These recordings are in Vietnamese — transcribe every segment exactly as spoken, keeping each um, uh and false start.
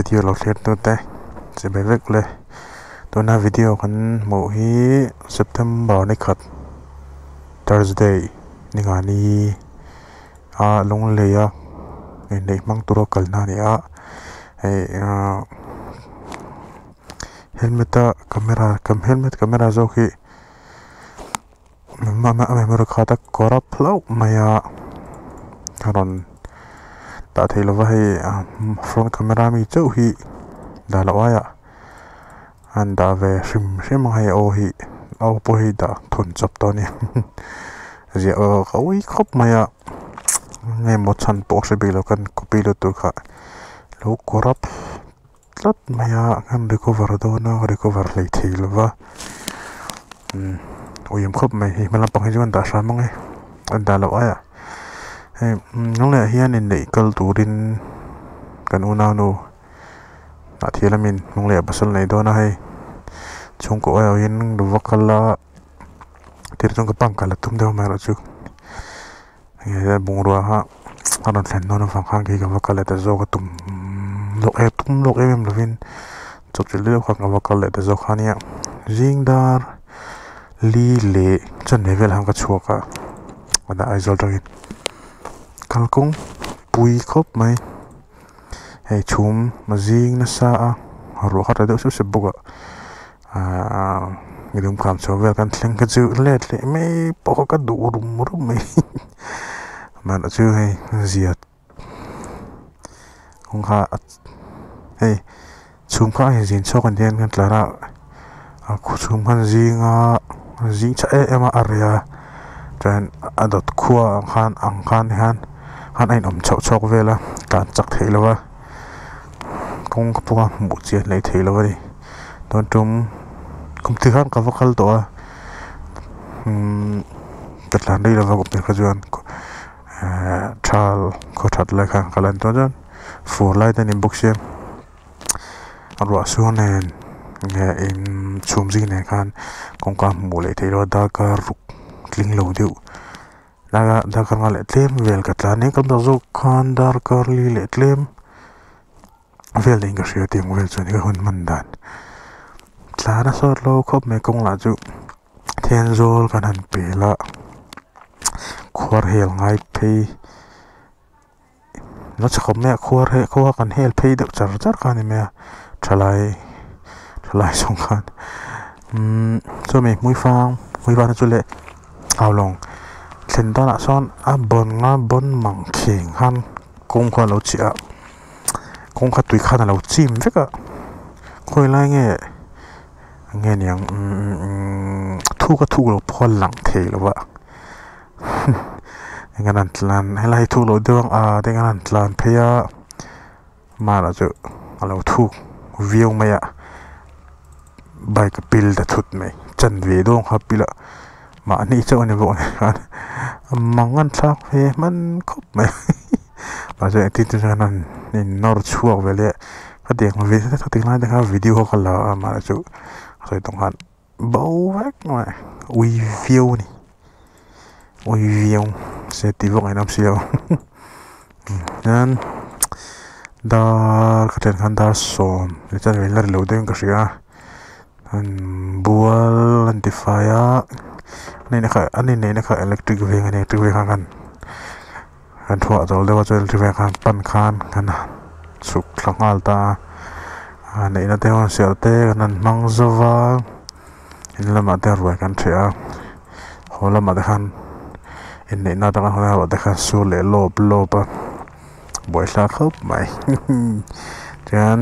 video lo clear tu te se be vek le to na video kan mo hi September ni khat Thursday ni nga ni a long le ya nei mang turo kal na ni a ei helmet camera kam helmet camera zo khi ma ma ma ro khata korap lau maya karon ta thei lo vai front camera mi chau hi da la waya an da ve sim sim hai o hi au po hi da thun chap to ni je o khoi khop maya nge mo chan po se bi lo kan copy lo tu kha lo korap lat maya kan recover do na recover le thei lo wa um oyem khop mai hi mala pang hi jon da sa mong an da la waya hey nong le hian in nei kal turin kan una no a thialamin nong le basal nei do na hai chung ko ai in do wakala tir chung ka pang kala tum de ma ra chu nge bung ro ha aron thlen no no phang khang ki ka wakala ta zo ka tum lo e tum lo e mem lovin chok chil le khang ka wakala ta zo khania jingdar li le chan level hang ka chuaka ada aizol tangin kalkung pui khop mai hey chum mazing na sa ro khata de su se buga a ngidum kam chovel kan thleng ka chu let le me po ka du rum rum me man chu hey ziat kong kha hey chum kha he jin chok an den kan tlara a khu chum han zinga zing cha e ema area tran adot khuwa khan ang khan han han ai om chok chok vela kan chak theilawa kong kapwa mu che lei theilawa ni ton tum kum ti khan ka vakal to a um tatlan dei lawa ko pe khajuan chal ko that la khan kalan to jan for lai tan in boxem arwa sunen nge in chumji ne khan kong ka mu lei theilawa da ka ruk tling lo deu daga daga ngale tlem vel katla ne kam da zo khan dar karli le tlem vel ding ka sia ting vel chuni ka hun mandan tlara sor lo khop me kong la chu then zol kan han pela khwar hel ngai phe no chkhom me khwar he khwa kan hel phe de char char kan me thalai thalai song khan um so me mui fang mui ba na chu le ao long thlen ta na son a bon nga bon mang kheng han kong kha lo chia kong kha tui kha na lo chim veka khoi lai nge nge niang thu ka thu lo phol lang thei lo wa nganan tlan helai thu lo dewang a de nganan tlan pheya ma la chu alo thu viau maya bike pil da thut mai chan ve dong ha pila ma ni chaw ne bo kan mangan thak he man khop mai ma je ti tu nan ni nor chuak vele ka dek ma ve ta tik lai da video ka la ma chu soi tong han bo vek ma ui view ni ui view se ti vong ai nam siao nan da ka ten kan da som le chan ve lar lo den ka sia an bual antifaya nei na kha ani nei na kha electric ve ngani electric ve kan kan thua jol dewa jol electric ve kan pan khan kan suk thlangal ta nei na te on sel te kan mang zawa in lama te roi kan thia hola ma de khan in nei na ta kan hola de khan su le lob loba boi sa khop mai jan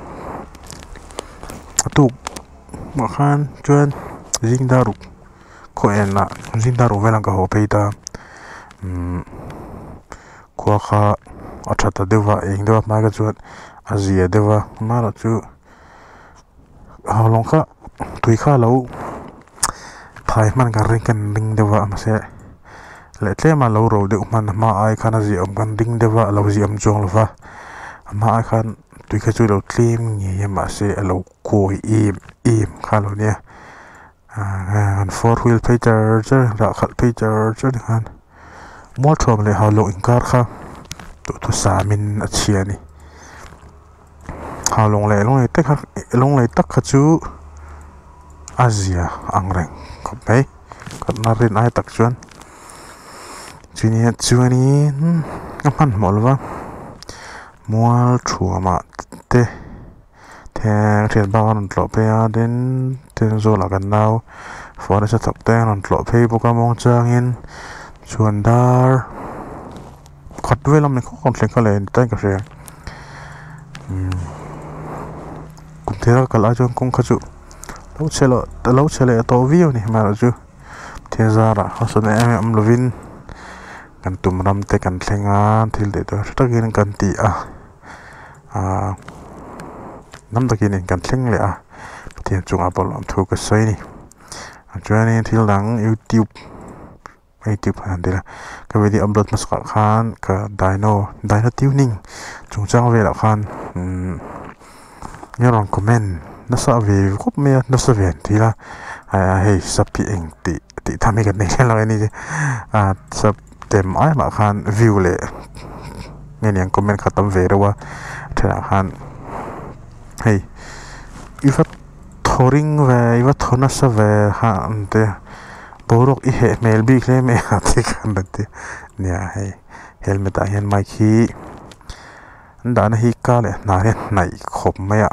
tu ma khan chuan jing daru ko en la jing daru velang ka ho peita um ko kha athata dewa eng dewa ma ga chuan azia dewa ma la chu halong kha tui kha lo phai man ka ring kan ding dewa ma se le tle ma lo ro de man ma ai khana ji am kan ding dewa lo ji am jong lova ma ai khan tui kha chu lo tlim nge ma se lo ko im im kha lo ne an four wheel pay charger ra khat pay charger han motor le ha lo in car kha to to sa min a chiani hào lông lệ lông lệ tắc lông lệ tắc khát chú Asia ang reng khop bay khát na rin ai tắc chuan chú ni chú ni ngắm mol va mual chua ma te thang thiền bao non tlop pe den ten zo la kan nau for the top ten non tlop pe bu ka mong chang in chuan dar khot velam ni khon thleng ka le tan ka hre kum thera kala chon kong khachu lo chelo lo chele to view ni ma chu thia zara hasan em am lovin kan tum ram te kan thlenga thil de to takin kan ti a a nam takin kan thleng le a thia chung apol am thu ka sai ni a chuan thil dang youtube youtube han de la ka video upload mas ka khan ka dino dino tuning chung chang ve la khan nhớ comment nó sợ về khúc mẹ nó sợ về thì là à hey sắp bị ảnh tỷ tỷ tham cái này là cái này à sắp tìm ai mà khan view lệ nghe những comment khá tâm về đâu thế là khan hey ifat thoring về ifat thona sa về han te borok i he mail bi kle me ati kan bate nya hey helmet a hen mai khi dan hi ka le na re nai khop maya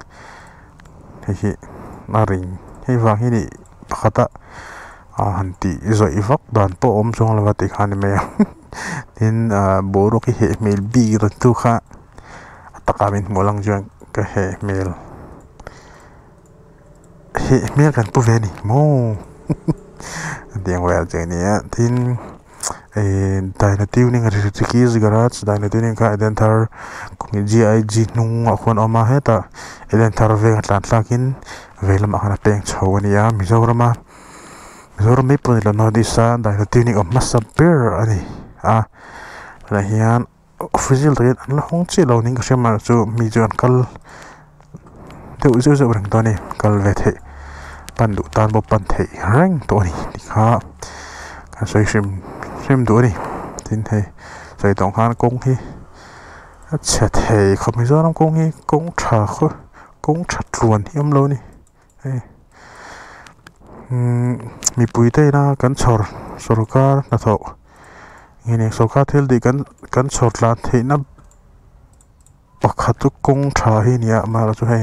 hi na ring hi wang hi ni khata a hanti zoi vak dan po om chong la ti khan me tin borok hi he mail bi ro tu kha atakamin molang jang ka he mail he mail kan pu ve ni mo tiếng well chơi nè tin dino tuning ở trên keys garage dino tuning ka identitar cũng gi g nung akon oma heta identitar về atlantakin về làm akana peng chho ni ya mizorama mizoram mi pun la no disa dino tuning of masaber ani a la hian official rate an la hong chi lo ning ka shema chu mi jon kal te u zu zu rang to ni kal ve the pan du tan bo pan thei reng to ni kha ka soi sim sim du ni tin he soi tong han kong hi cha thei khom zo nam kong hi kong tha kho kong that luan hi am lo ni he mi pui te na kan chor sorkar na tho ngene sorkar thel di kan kan chor la thei na pakhatu kong tha hi nia ma la chu he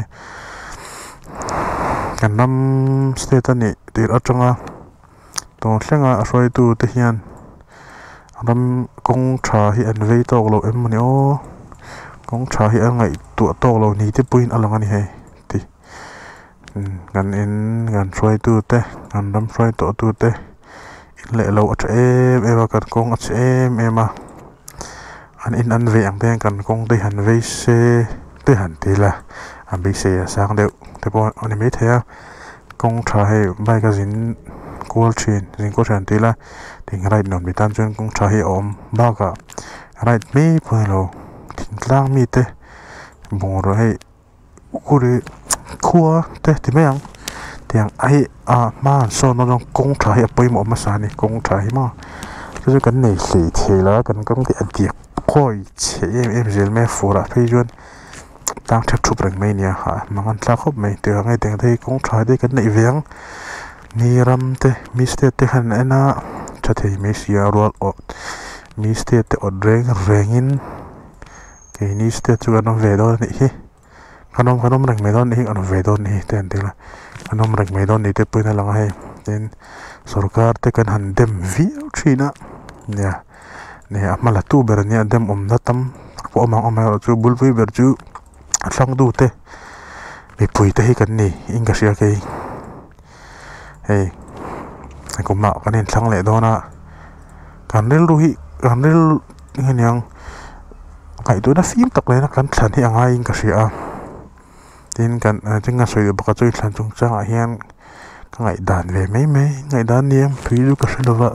kan nam state ani tir atanga to thlenga roi tu te hian ram kong tha hi an vei to lo em ni o kong tha hi an ngai tu to lo ni te puin alanga ni he ti gan in gan roi tu te gan ram roi to tu te in le lo at em em kan kong at em em a an in an ve ang te kan kong te han vei se te han ti la an bi se sang deu te po ani me thea kong tha he bai ka zin kol chin zin ko chan ti la ting right non bitan chen kong tha he om ba ka right me po lo ting tlang mi te bo ro he ku ri khua te ti me ang tiang ai a ma so no jong kong tha he poi mo ma sa ni kong tha hi ma chu kan nei se the la kan kong ti a ti khoi che em em zel me fora phei jon tang thep thup reng mai nia ha mangan tla khop mai te ngai teng thei kong tha de kan nei veng ni ram te mi ste te khan ena cha thei me sia rol o mi ste te od reng rengin ke ni ste chu an ve do ni hi kanom kanom reng me don ni an ve do ni ten te la kanom reng me don ni te puina lang hai ten sarkar te kan han dem vi thina nia ne amala tu ber ni dem om na tam po mang om chu bul vi ber chu thlang du te mi pui te hi kan ni inga sia ke hey ko ma kan in thlang le do na kan rel ru hi kan rel ngiang kai tu na phim tak le na kan thlan hi angai inga sia tin kan tinga soi ba ka chui thlan chung cha hian ka ngai dan ve mai mai ngai dan niam phi lu ka shadova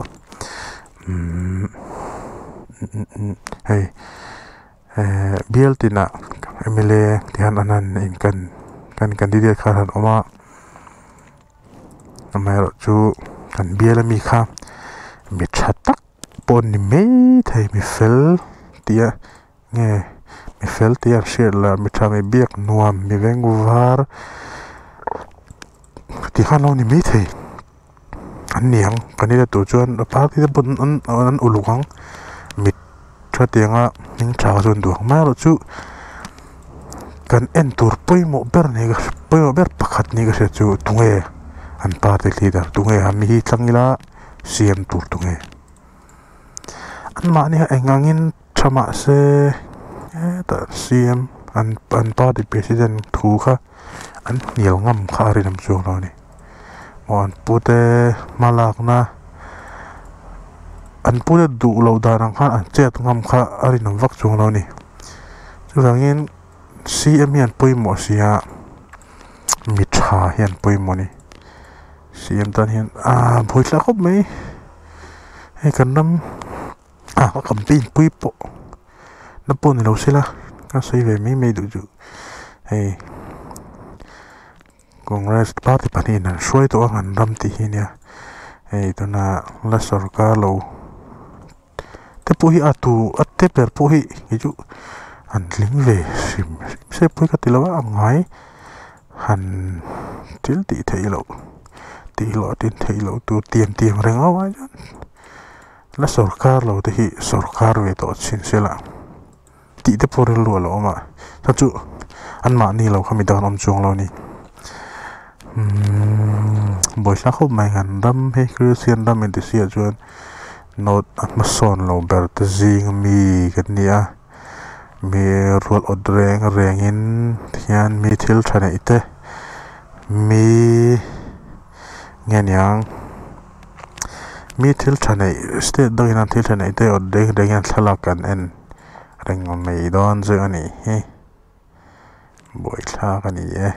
hey eh biel tina emile tihan anan in kan kan candidate khan oma amai chu kan biel mi kha mi thatak pon ni me thai mi fel tia nge mi fel ti ar shir la mi tha mi biak nuam mi veng var ti khan lo ni mi thei an niang kanila tu chuan pa ti bun an an ulukang mi tha tianga ning tha chun du ma ro chu kan en tur poimo ber ne ga poimo ber pakhat ni ga se chu tunge an party leader tunge ha mi hi tlangila cm tur tunge an ma ni engangin thama se ta cm an an party president thu kha an nial ngam kha ri nam chu lo ni mon pute malak na an pute du lo da nang khan an chet ngam kha ari nam vak chu lo ni chu rangin cm hian poimo sia mi tha hian poimo ni cm tan hian a bhoi tla khop mai he kan nam a campaign pui po na pon lo sila ka sei ve mi me du ju hey congress party pani na shoi to an ram ti hinia hey to na la sarkar lo te pu hi atu atte per pu hi ju an ling ve sim se pu ka tilawa angai han til ti thei lo ti lo tin thei lo tu tiam tiam renga wa la sarkar lo te hi sarkar ve to chin sela ti te por lo lo ma ta chu an ma ni lo khami dan om chung lo ni boi sa khop mai ngan dam he christian dam in the sia chuan not ma son lo ber te jing mi kan nia mi rol odreng rengin hian mi thil thane ite mi ngenyang mi thil thane state dang in thil thane ite odreng rengin thalakan en reng mai don je ani he boi thla kan ni e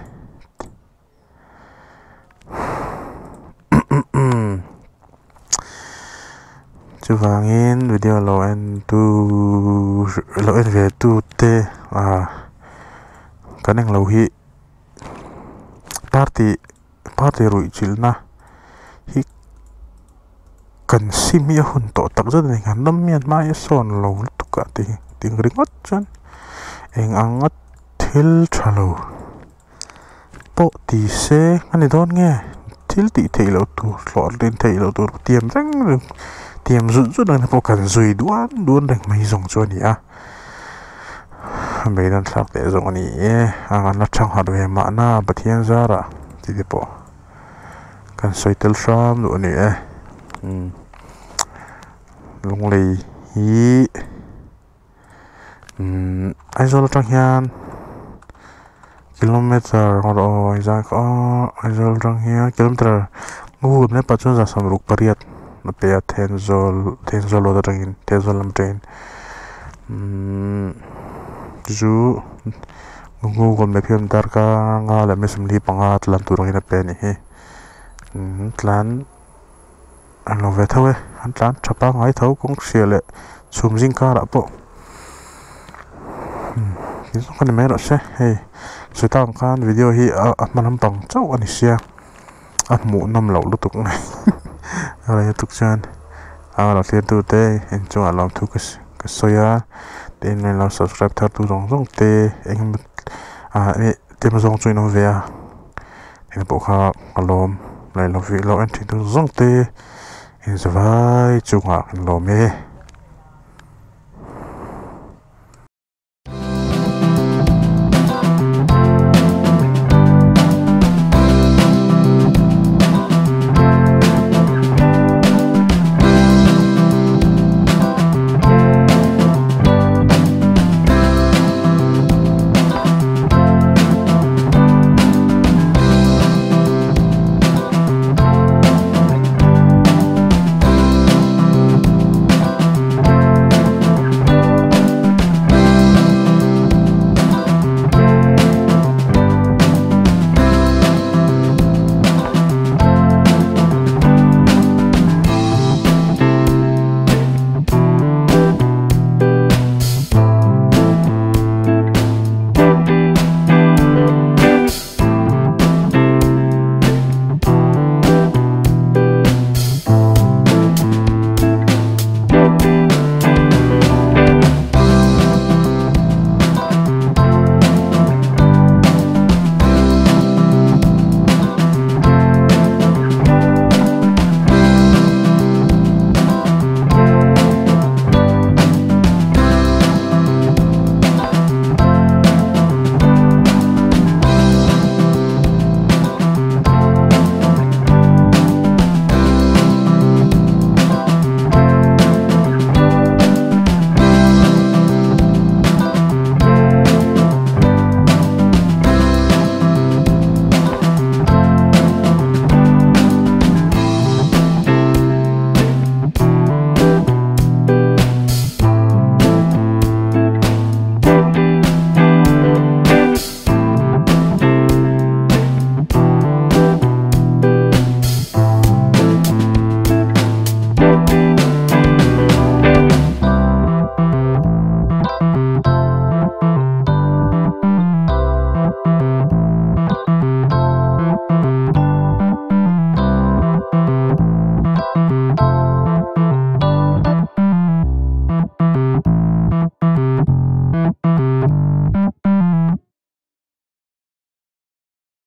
chu wangin video lo en tu lo en ve tu te a kaneng lo hi party party rui chilna hi kan sim ya hun to tak zat ni kan nam mian ma ya son lo tu ka ti ting ringot chan eng angat thil thalo po ti se ani don nge thil ti theilo tu hlor din theilo tu tiam reng tiam zu zu dan po kan zui duan duan reng mai zong chu ni a meidan thak te zong ani e angan la thang har ve ma na pathian zara ti de po kan soitel sham lu ani e um lung lei hi um ai zo la thang hian kilometer ro za ko ai zo la thang hian kilometer ngu ne pa chu za sam ruk pariat na pe tenzol tenzol oda tangin tenzol lam train ju google map yam dar ka nga la mesam li panga tlan tur ngina pe ni he tlan an lo ve thawe an tlan thapa ngai thau kong siale chum jing ka ra po ki so kan me ro se he so tang kan video hi a manam pang chau ani sia a mu nam lo lu tuk ngai ala tuk chan ala le tu te en chu alam thu ka ka soya ten men la subscribe thar tu jong jong te eng a e te ma jong chu no ve a en po kha alom lai lo vi lo en thi tu jong te en zawai chu nga lo me